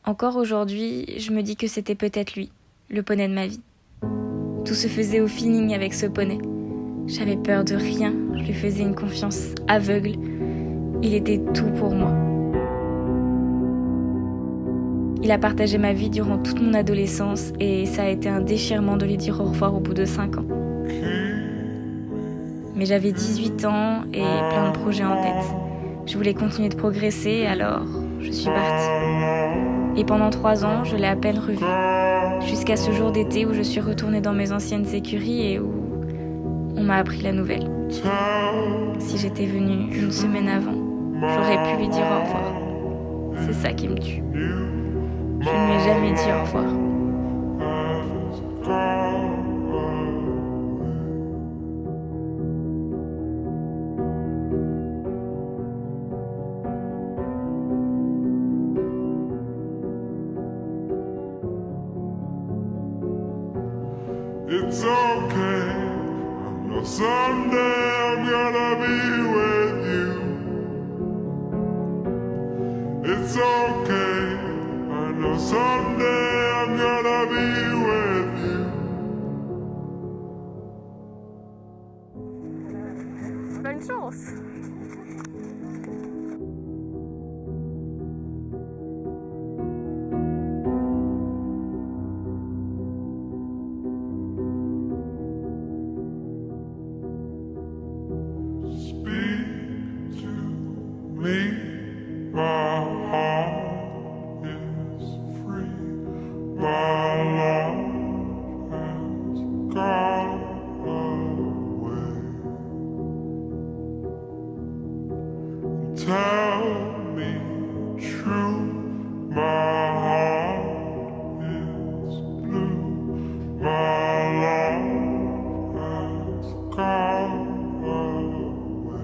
Encore aujourd'hui, je me dis que c'était peut-être lui, le poney de ma vie. Tout se faisait au feeling avec ce poney. J'avais peur de rien, je lui faisais une confiance aveugle. Il était tout pour moi. Il a partagé ma vie durant toute mon adolescence et ça a été un déchirement de lui dire au revoir au bout de 5 ans. Mais j'avais 18 ans et plein de projets en tête. Je voulais continuer de progresser, alors je suis partie. Et pendant 3 ans, je l'ai à peine revu. Jusqu'à ce jour d'été où je suis retournée dans mes anciennes écuries et où on m'a appris la nouvelle. Si j'étais venue une semaine avant, j'aurais pu lui dire au revoir. C'est ça qui me tue. Je ne lui ai jamais dit au revoir. It's okay, I know someday I'm gonna be with you. It's okay, I know someday I'm gonna be with you. Bonne chance. Speak to me, my heart is free, my love has gone away. Tell me true, my heart is blue, my love has gone away.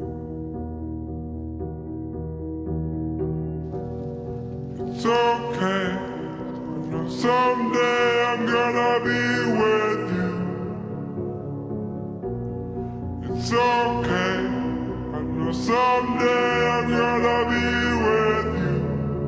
It's okay, I know someday I'm gonna be with you. It's okay, I know someday I'm gonna be with you.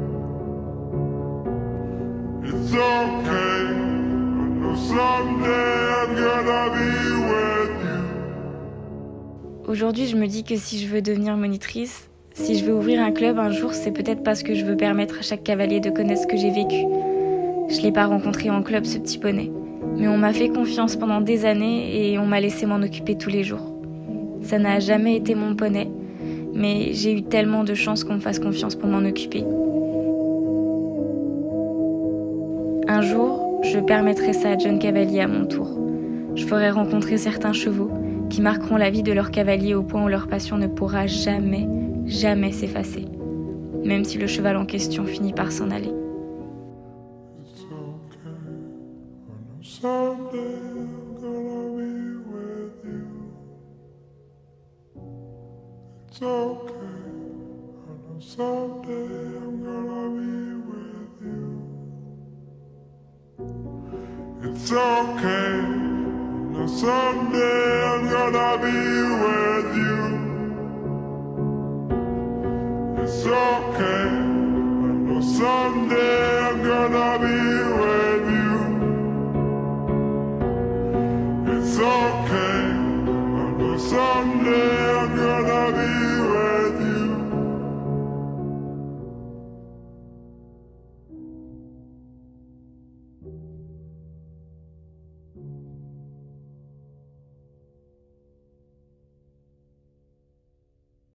It's okay, I know someday I'm gonna be with you. Aujourd'hui, je me dis que si je veux devenir monitrice, si je veux ouvrir un club un jour, c'est peut-être parce que je veux permettre à chaque cavalier de connaître ce que j'ai vécu. Je l'ai pas rencontré en club, ce petit poney. Mais on m'a fait confiance pendant des années et on m'a laissé m'en occuper tous les jours. Ça n'a jamais été mon poney, mais j'ai eu tellement de chance qu'on me fasse confiance pour m'en occuper. Un jour, je permettrai ça à John Cavalier à mon tour. Je ferai rencontrer certains chevaux qui marqueront la vie de leur cavalier au point où leur passion ne pourra jamais s'effacer, même si le cheval en question finit par s'en aller. It's okay, I know someday I'm gonna be with you. It's okay, I know someday I'm gonna be with you. It's okay, I know someday I'm gonna be with you. It's okay, I know someday I'm gonna be